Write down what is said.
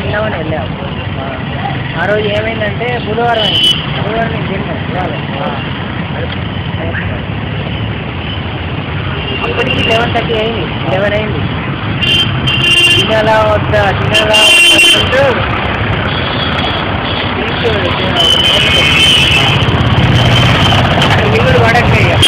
తిందామని వెళ్ళాము. ఆ రోజు ఏమైందంటే బుధవారం అయింది. బుధవారం నేను తిన్నాను ఇవాళ. అప్పటికి 11:30 అయింది, 11 అయింది. తినాలా వద్దా అనుకుంటూ వీడు పడట్లే ఇక.